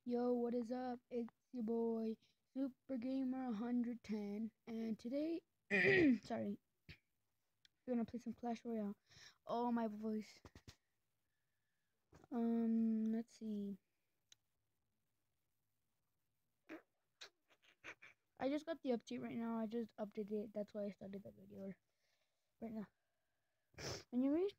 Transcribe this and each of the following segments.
Yo, what is up? It's your boy Super Gamer 110, and today, sorry, we're gonna play some Clash Royale. Oh, my voice. Let's see. I just got the update right now. I just updated it. That's why I started the video right now. Anyways,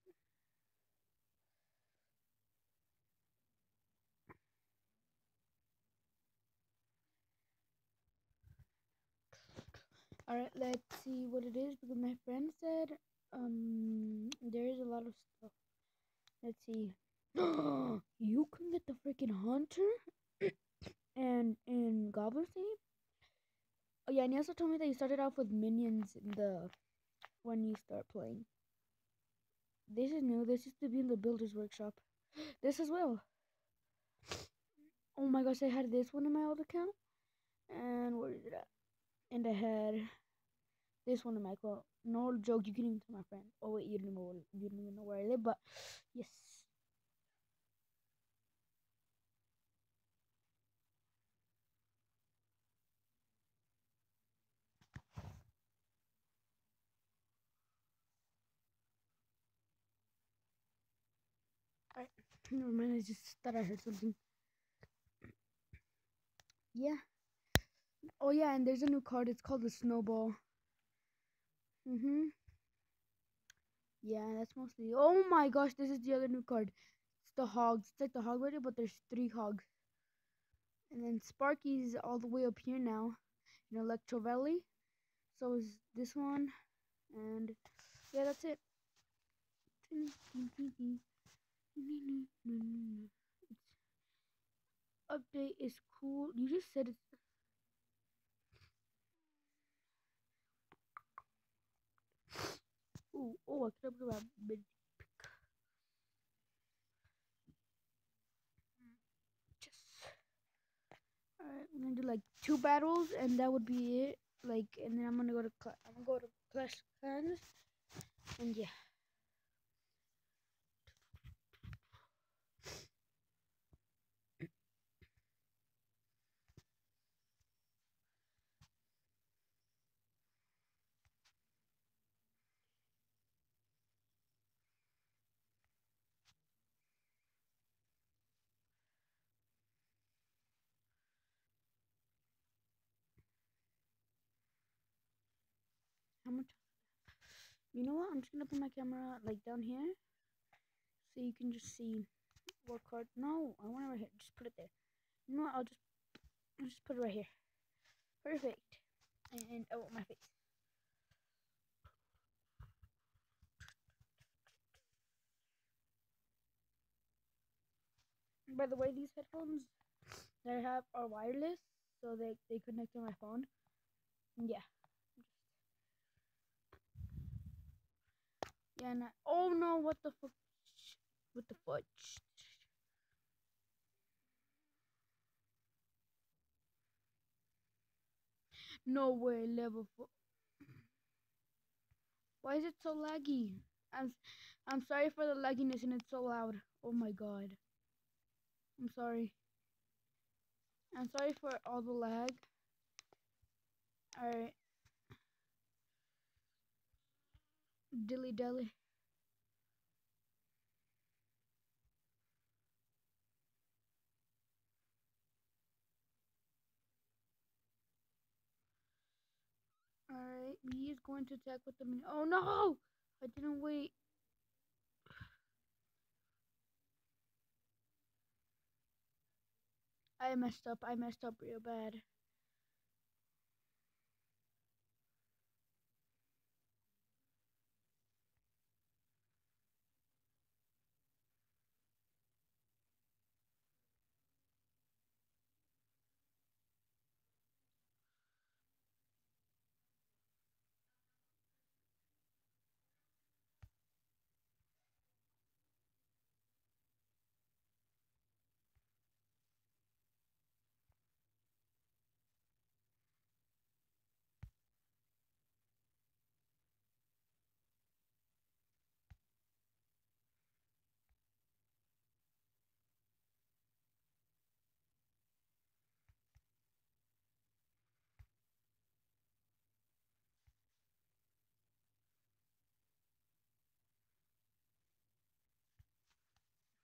all right. Let's see what it is because my friend said there is a lot of stuff. Let's see. You can get the freaking hunter and in Goblin City. Oh yeah, and he also told me that you started off with minions in the when you start playing. This is new. This used to be in the Builder's Workshop. This as well. Oh my gosh, I had this one in my old account. And where is it at? And I had this one in my account. No joke, you can even tell my friend. Oh wait, you don't even know where I live, but yes. Alright. Never mind, I just thought I heard something. Yeah. Oh yeah, and there's a new card. It's called the Snowball. Yeah, that's mostly. Oh my gosh, this is the other new card. It's the hogs. It's like the hog rider, but there's 3 hogs. And then Sparky's all the way up here now in Electro Valley. So is this one. And yeah, that's it. Update is cool. You just said it's. Ooh, oh, I could have about mid. Just. Alright, I'm gonna do like 2 battles, and that would be it. Like, and then I'm gonna go to Clash Clans, and yeah. How much? You know what? I'm just gonna put my camera like down here, so you can just see what card. No, I want it right here. Just put it there. You know what? I'll just put it right here. Perfect. And oh, my face. And by the way, these headphones that I have are wireless, so they connect to my phone. And yeah. Yeah, and oh no, what the fuck? What the fudge? No way, level 4. Why is it so laggy? I'm I'm sorry for the lagginess and it's so loud. Oh my god. I'm sorry. I'm sorry for all the lag. Alright. Dilly dilly. Alright, he is going to attack with the mini. Oh no! I didn't wait. I messed up. I messed up real bad.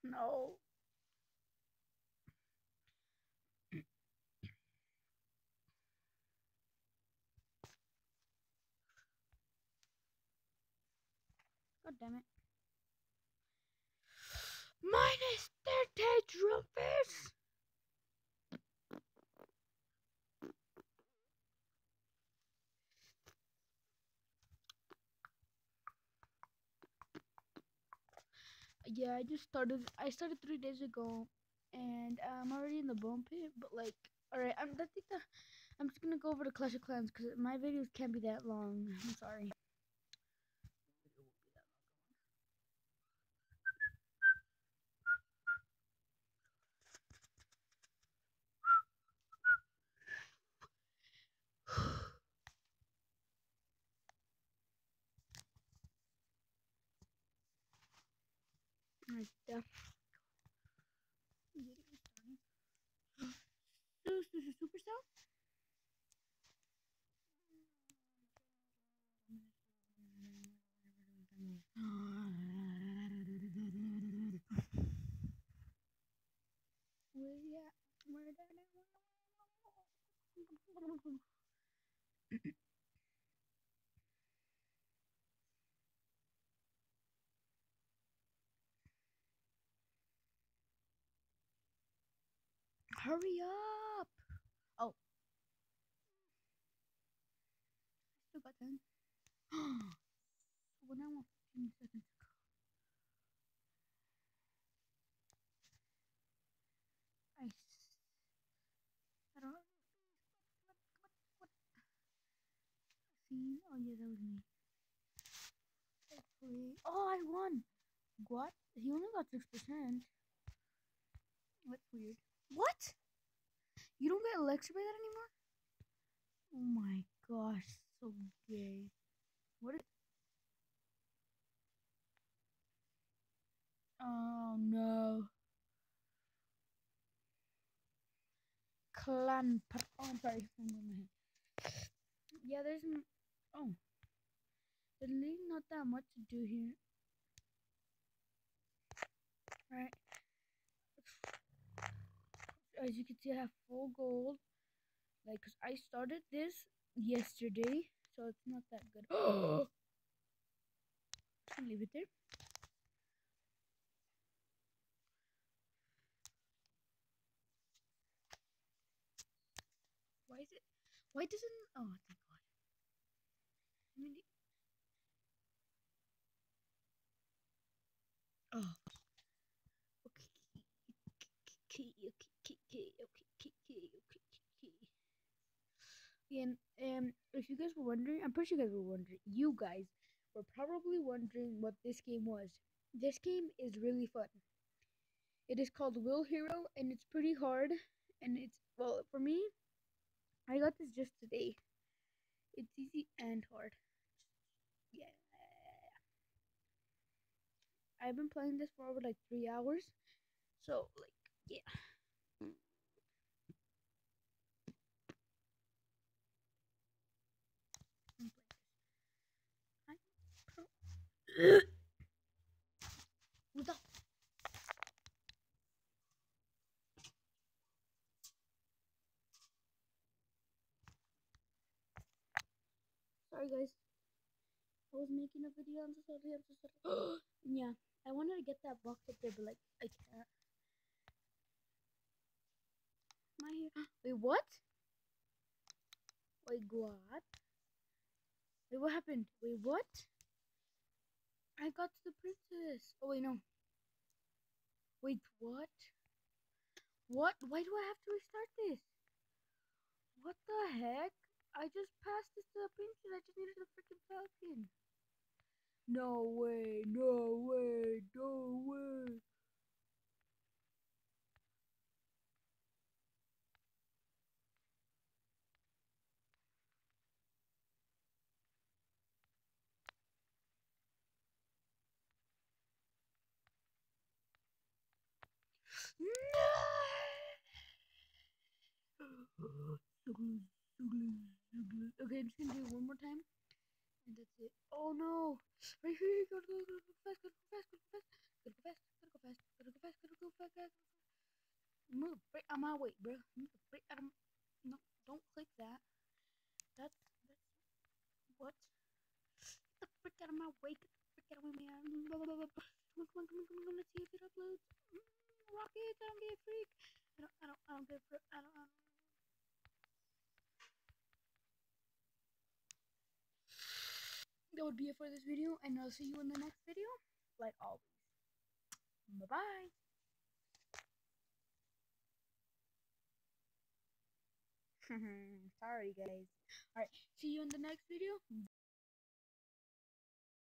No. God damn it. Minus 30 rupees. Yeah, I started 3 days ago, and I'm already in the bone pit. But like, all right, I'm just gonna go over to Clash of Clans because my videos can't be that long. I'm sorry. Alright, Supercell. Hurry up! Oh, still got 10. 1 hour 15 seconds. I don't know. Scene. Oh yeah, that was me. Hopefully. Oh, I won. What? He only got 6%. That's weird. What? You don't get lectured by that anymore? Oh my gosh, so gay. What is? Oh no. Oh, I'm sorry. I'm on my head. Yeah, oh, there's really not that much to do here. Right. As you can see, I have full gold. Like, cause I started this yesterday, so it's not that good. Oh, leave it there. Why is it? Why doesn't? Oh, thank God. I mean, oh, okay, okay, okay, okay, okay, okay, okay. And if you guys were wondering, I'm pretty sure you guys were wondering. You guys were probably wondering what this game was. This game is really fun. It is called Will Hero, and it's pretty hard. And it's well for me. I got this just today. It's easy and hard. Yeah, I've been playing this for over like 3 hours. So like, yeah. I'm playing this. What the? Sorry guys. I was making a video. I'm so sorry. I'm so sorry. Yeah, I wanted to get that box up there, but like I can't. My hair. Wait, what? Wait, what? Wait, what happened? Wait, what? I got to the princess. Oh wait, no. Wait, what? What? Why do I have to restart this? What the heck? I just passed this to the princess. I just needed the freaking falcon. No way, no way, no way. No! Okay, I'm just gonna do it one more time. And that's it. Oh no! Right here, go fast, go fast, go fast. Gotta go fast. Gotta go fast. Gotta go fast. Gotta go fast. Gotta go fast. Move right out my way, bro. Move right out of. No, don't click that. That's what. Get the frick out of my way. Get the frick out of my way, man. Come on, come on, come on, come on, come on. Let's see if it uploads. Rocket, I don't be a freak. I don't give a frick. I don't. That would be it for this video, and I'll see you in the next video, like always. Bye bye. Sorry, guys. Alright, see you in the next video.